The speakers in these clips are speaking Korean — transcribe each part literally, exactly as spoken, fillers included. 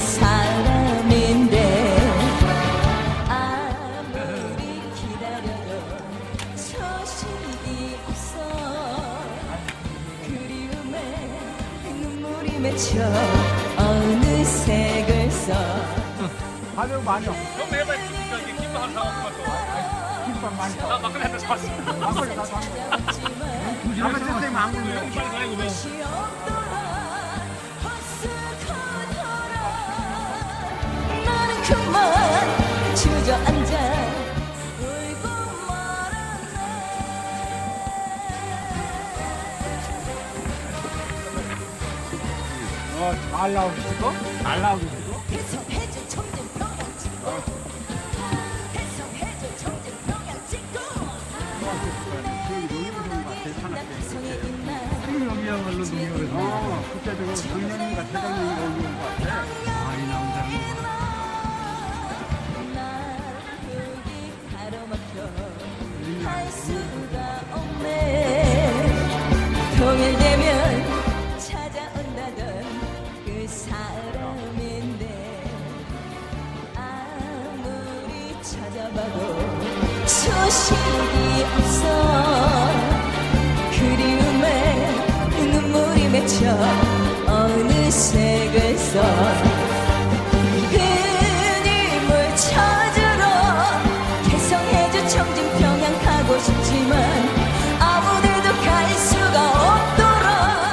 사람인데 아무리 기다려도 소식이 없어. 그리움에 눈물이 맺혀 어느새 글써. 가격 많이 없어. 형 내가 저기 김밥 하나 사갖고 왔어. 김밥 많이 나 막걸리 한잔 사왔어. 막걸리 다 사왔어. 아까 선생님 안 굴려. 빨리 가라고 너. 나는 그만 주저앉아 울고 말았네. 어, 잘 나오고 있어? 잘 나오고 있어? 해성해주 청진 평양 찍고 해성해주 청진 평양 찍고 남성의 입맛 생명력을 능력을 어, 그때도 강령님과 대강령이가 오는 것 같아. 많이 나온 사람이. 나 여기 가로막혀 할 수가 없네. 통일되면 찾아온다던 그 사람인데 아무리 찾아봐도 소식이 없어. 그리움에 눈물이 맺혀 어느새 글써. 그님을 찾으러 개성해주 청진 평양 가고 싶지만 아무데도 갈 수가 없더라.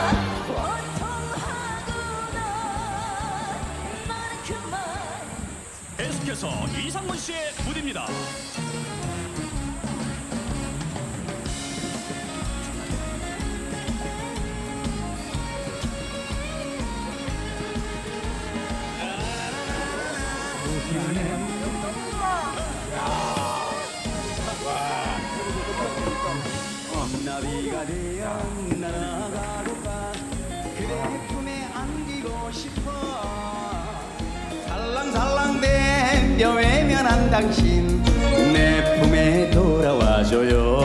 원통하구나. 나는 그만. 계속해서 이상문 씨의 무대입니다. 나비가 되어 날아가고파 그대 품에 안기고 싶어. 살랑살랑대며 외면한 당신 내 품에 돌아와줘요.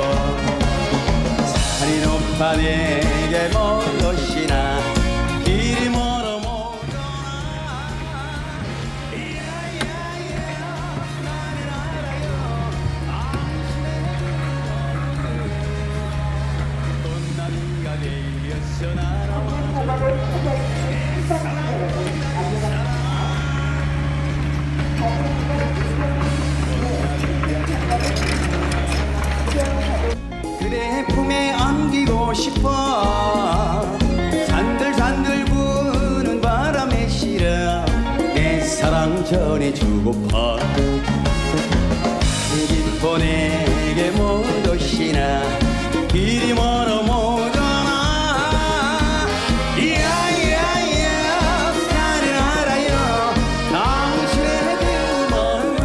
산이 높아 내게 멀것이나 길이 멀어 멀거나 이야이야이야 나는 알아요. 꽃나비가 되어서 날아와줘. 그대 품에 안기고 싶어. 산들산들 부는 바람에 실어 내 사랑 전해주고파. 깊어 내게 못 오시나 길이 멀어 못 오나 이야이야이야 나는 알아요. 당신의 그 마음을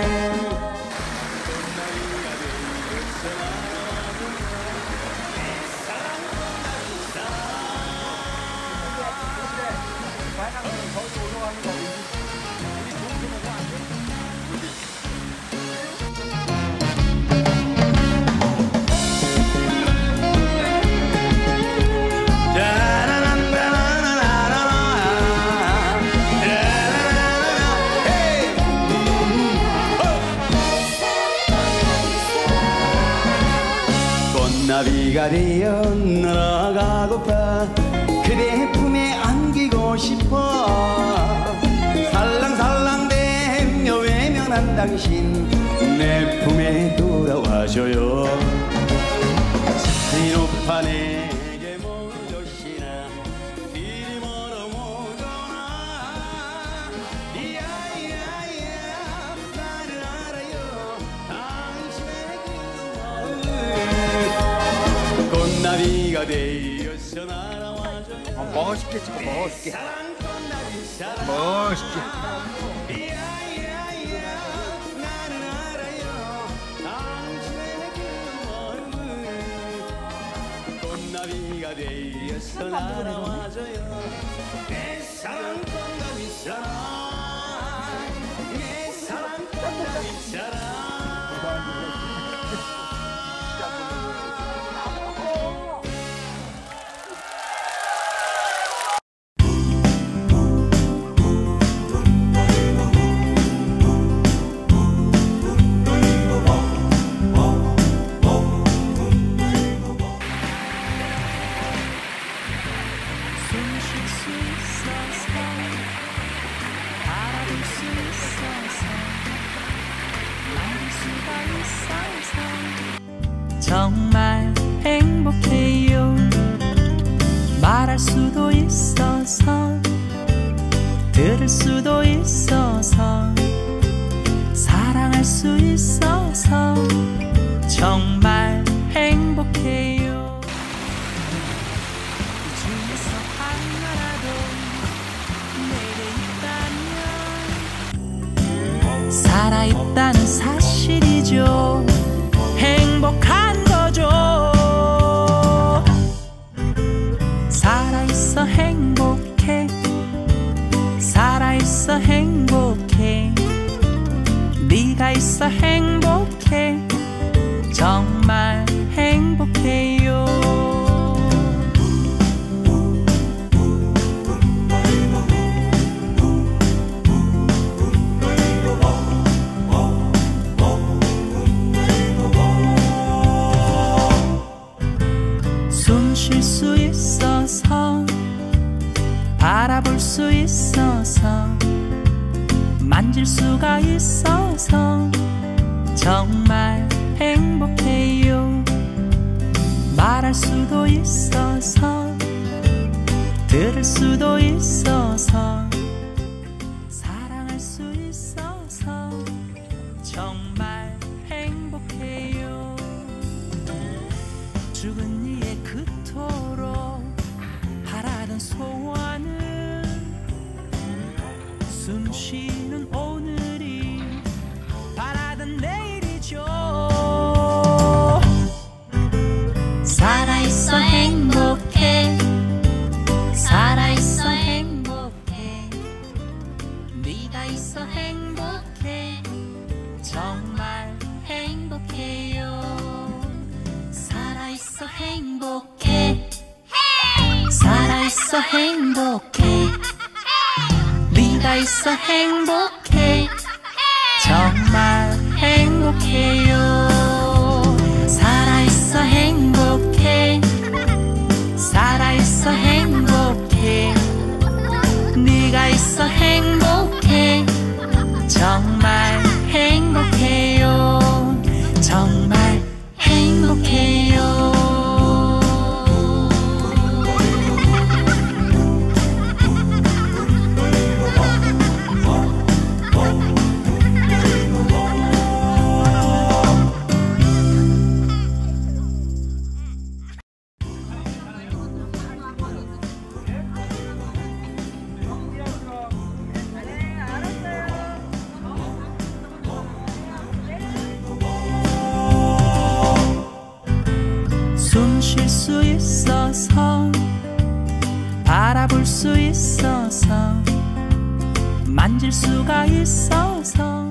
꽃나비가 되어 날아가고파 그대 품에 안기고 싶어. 살랑살랑대며 외면한 당신 내 품에 돌아와줘요. 산이 높아 내게 못 오시나 길이 멀어 못 오나 이야이야이야 나는 알아요. 당신의 그 마음을 꽃나비가 되어서 날아와줘요. 어, 멋있게 찍어, 멋있게. 사랑 꽃나비 사랑 멋있게. 이야이야이야 나는 알아요. 당신의 그 마음을 꽃나비가 되어서 날아와줘요. 내 사랑 꽃나비 사랑 내 사랑 꽃나비 사랑 들을 수도 있어서 사랑할 수 있어서 정말 행복해요. 이 중에서 하나라도 내게 있다면 살아있다는 사실이죠. 행복한 거죠. 살아있어 행복해. 살아있어 행복해. 네가 있어 행복해. 정말 행복해요. 숨 쉴 수 있어서 바라볼 수 있어서 만질 수가 있어서 정말 행복해요. 말할 수도 있어서 들을 수도 있어서 사랑할 수 있어서 정말 행복해요. 죽은 이의 그토록 바라던 소원은 숨 쉬는 오늘이 바라던 내일이죠. 살아있어 행복해. 살아있어 행복해. 네가 있어 행복해. 정말 행복해요. 살아있어 행복해. 살아있어 행복해. 네가 있어 행복해. 정말 행복해요. 살아있어 행복해. 살아있어 행복해. 네가 있어 행복해. 정말 행복해요. 정말 행복해요. 숨 쉴 수 있어서 바라볼 수 있어서 만질 수가 있어서